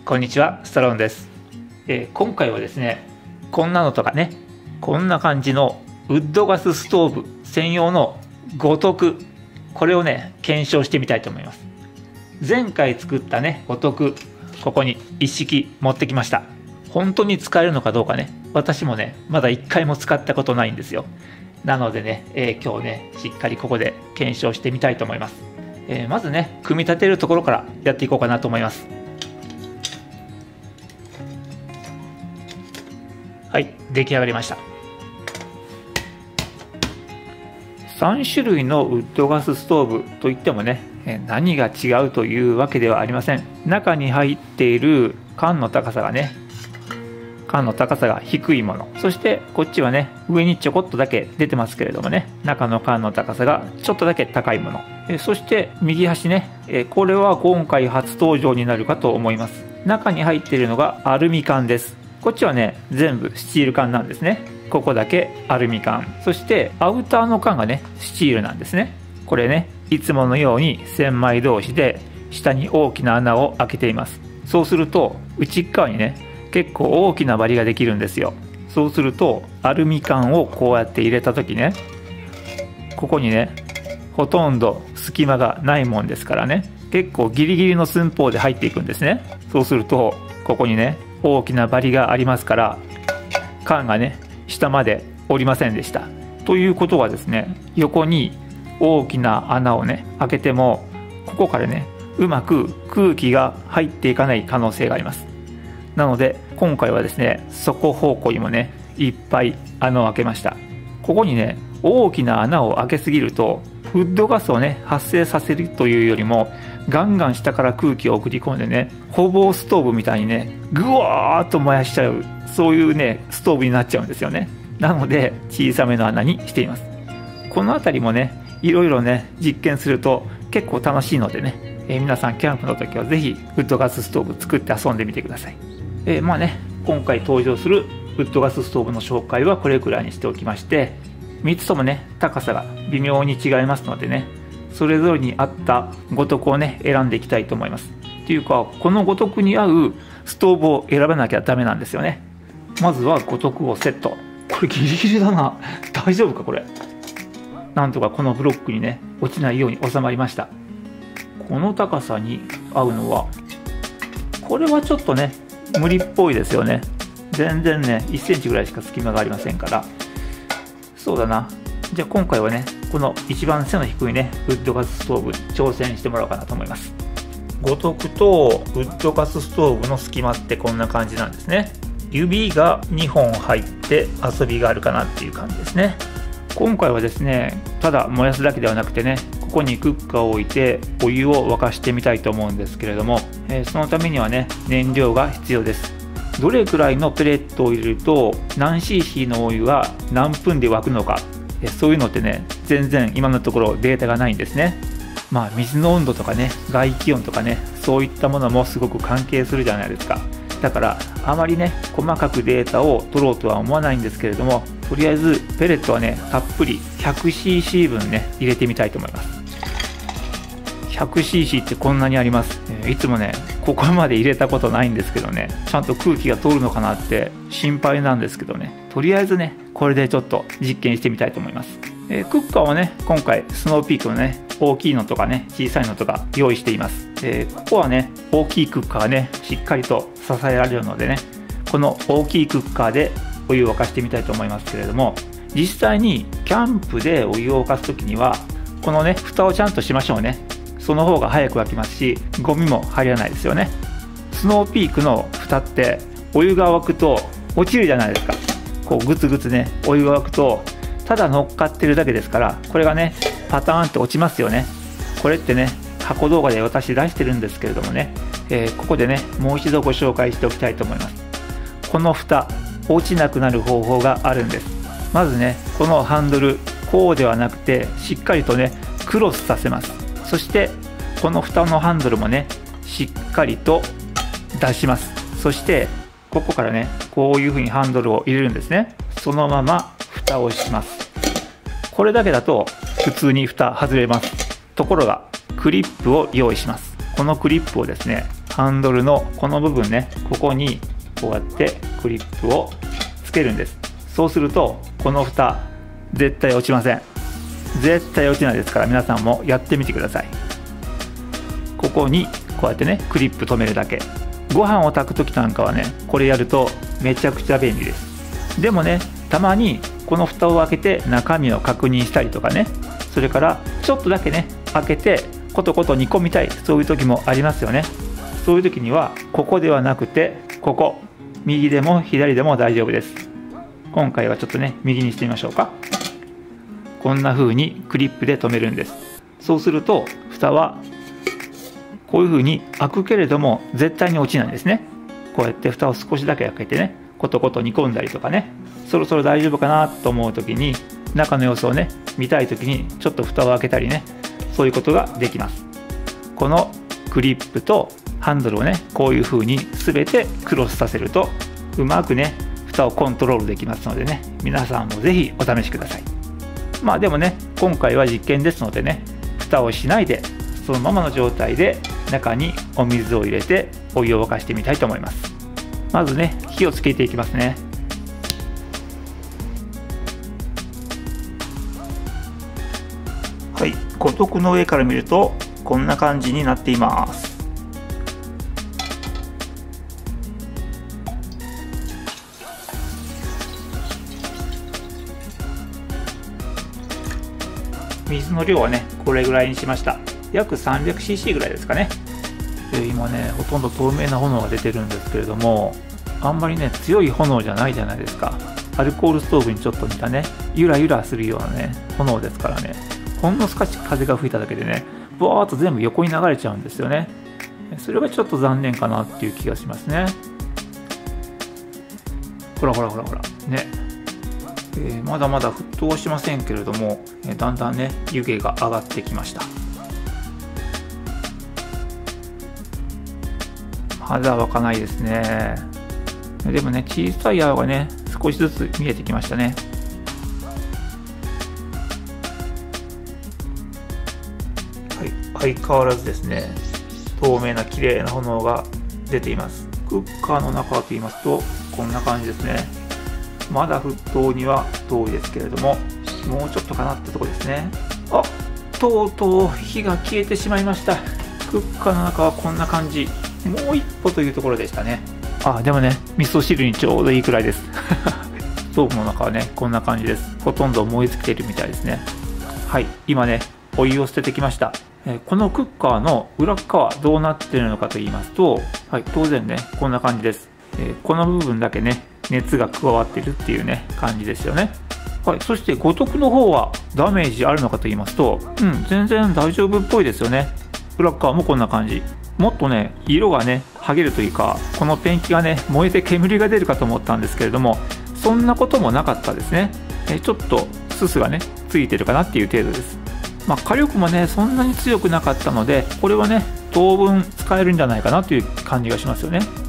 こんにちは、スタローンです。今回はですね、こんなのとかね、こんな感じのウッドガスストーブ専用の五徳、これをね、検証してみたいと思います。前回作ったね、五徳、ここに一式持ってきました。本当に使えるのかどうかね、私もね、まだ一回も使ったことないんですよ。なのでね、今日ね、しっかりここで検証してみたいと思います。まずね、組み立てるところからやっていこうかなと思います。はい、出来上がりました。3種類のウッドガスストーブといってもね、何が違うというわけではありません。中に入っている缶の高さがね、缶の高さが低いもの、そしてこっちはね、上にちょこっとだけ出てますけれどもね、中の缶の高さがちょっとだけ高いもの、そして右端ね、これは今回初登場になるかと思います。中に入っているのがアルミ缶です。こっちはね、全部スチール缶なんですね。ここだけアルミ缶、そしてアウターの缶がね、スチールなんですね。これね、いつものように千枚同士で下に大きな穴を開けています。そうすると内側にね、結構大きな針ができるんですよ。そうするとアルミ缶をこうやって入れた時ね、ここにね、ほとんど隙間がないもんですからね、結構ギリギリの寸法で入っていくんですね。そうするとここにね、大きな針がありますから、缶がね、下まで降りませんでした。ということはですね、横に大きな穴をね、開けてもここからね、うまく空気が入っていかない可能性があります。なので今回はですね、底方向にもね、いっぱい穴を開けました。ここにね、大きな穴を開けすぎるとウッドガスをね、発生させるというよりも、ガンガン下から空気を送り込んでね、ほぼストーブみたいにね、ぐわーっと燃やしちゃう、そういうね、ストーブになっちゃうんですよね。なので小さめの穴にしています。この辺りもね、いろいろね、実験すると結構楽しいのでね、皆さんキャンプの時はぜひウッドガスストーブ作って遊んでみてください。まあね、今回登場するウッドガスストーブの紹介はこれくらいにしておきまして、3つともね、高さが微妙に違いますのでね、それぞれに合った五徳をね、選んでいきたいと思います。っていうか、この五徳に合うストーブを選ばなきゃダメなんですよね。まずは五徳をセット。これギリギリだな。大丈夫かこれ。なんとかこのブロックにね、落ちないように収まりました。この高さに合うのは、これはちょっとね、無理っぽいですよね。全然ね、1センチぐらいしか隙間がありませんから。そうだな。じゃあ今回はね、この一番背の低いね、ウッドガスストーブ挑戦してもらおうかなと思います。五徳とウッドガスストーブの隙間ってこんな感じなんですね。指が2本入って遊びがあるかなっていう感じですね。今回はですね、ただ燃やすだけではなくてね、ここにクッカーを置いてお湯を沸かしてみたいと思うんですけれども、そのためにはね、燃料が必要です。どれくらいのペレットを入れると何 cc のお湯が何分で沸くのか、そういうのってね、全然今のところデータがないんですね。まあ水の温度とかね、外気温とかね、そういったものもすごく関係するじゃないですか。だからあまりね、細かくデータを取ろうとは思わないんですけれども、とりあえずペレットはね、たっぷり 100cc 分ね、入れてみたいと思います。100cc ってこんなにあります。いつもね、ここまで入れたことないんですけどね、ちゃんと空気が通るのかなって心配なんですけどね、とりあえずね、これでちょっと実験してみたいと思います。クッカーはね、今回スノーピークのね、大きいのとかね、小さいのとか用意しています。ここはね、大きいクッカーがね、しっかりと支えられるのでね、この大きいクッカーでお湯を沸かしてみたいと思いますけれども、実際にキャンプでお湯を沸かす時にはこのね、蓋をちゃんとしましょうね。その方が早く沸きますし、ゴミも入らないですよね。スノーピークの蓋ってお湯が沸くと落ちるじゃないですか。こうグツグツね、お湯が沸くとただ乗っかってるだけですから、これがね、パターンって落ちますよね。これってね、過去動画で私出してるんですけれどもね、ここでね、もう一度ご紹介しておきたいと思います。この蓋、落ちなくなる方法があるんです。まずね、このハンドル、こうではなくてしっかりとね、クロスさせます。そしてこの蓋のハンドルもね、しっかりと出します。そしてここからね、こういうふうにハンドルを入れるんですね。そのまま蓋をします。これだけだと普通に蓋外れます。ところがクリップを用意します。このクリップをですね、 ハンドルのこの部分ね、ここにこうやってクリップをつけるんです。そうするとこの蓋絶対落ちません。絶対落ちないですから、皆さんもやってみてください。ここにこうやってね、クリップ止めるだけ。ご飯を炊く時なんかはね、これやるとめちゃくちゃ便利です。でもね、たまにこの蓋を開けて中身を確認したりとかね、それからちょっとだけね開けてコトコト煮込みたい、そういう時もありますよね。そういう時にはここではなくてここ、右でも左でも大丈夫です。今回はちょっとね右にしてみましょうか。こんな風にクリップで留めるんです。そうすると蓋はこういう風に開くけれども絶対に落ちないんですね。こうやって蓋を少しだけ開けてね、コトコト煮込んだりとかね、そろそろ大丈夫かなと思う時に、中の様子をね見たい時にちょっと蓋を開けたりね、そういうことができます。このクリップとハンドルをねこういう風に全てクロスさせるとうまくね蓋をコントロールできますのでね、皆さんもぜひお試しください。まあでもね、今回は実験ですのでね、蓋をしないでそのままの状態で中にお水を入れてお湯を沸かしてみたいと思います。まずね火をつけていきますね。はい、五徳の上から見るとこんな感じになっています。水の量はねこれぐらいにしました。約 300cc ぐらいですかね。今ねほとんど透明な炎が出てるんですけれども、あんまりね強い炎じゃないじゃないですか。アルコールストーブにちょっと似たねゆらゆらするようなね炎ですからね、ほんの少し風が吹いただけでねボーっと全部横に流れちゃうんですよね。それがちょっと残念かなっていう気がしますね。ほらほらほらほらね、まだまだ沸騰しませんけれども、だんだんね湯気が上がってきました。まだ沸かないですね。でもね小さい泡がね少しずつ見えてきましたね。はい、相変わらずですね透明な綺麗な炎が出ています。クッカーの中はと言いますとこんな感じですね。まだ沸騰には遠いですけれども、もうちょっとかなってとこですね。あ、とうとう火が消えてしまいました。クッカーの中はこんな感じ。もう一歩というところでしたね。あ、でもね味噌汁にちょうどいいくらいですストーブの中はねこんな感じです。ほとんど燃え尽きているみたいですね。はい、今ねお湯を捨ててきました。このクッカーの裏側どうなっているのかと言いますと、はい、当然ねこんな感じです。この部分だけね熱が加わっているっていうね感じですよね。はい、そして五徳の方はダメージあるのかと言いますと、全然大丈夫っぽいですよね。裏側もこんな感じ。もっとね色がね剥げるというか、このペンキがね燃えて煙が出るかと思ったんですけれども、そんなこともなかったですね。ちょっとすすがねついてるかなっていう程度です。火力もねそんなに強くなかったので、これはね当分使えるんじゃないかなという感じがしますよね。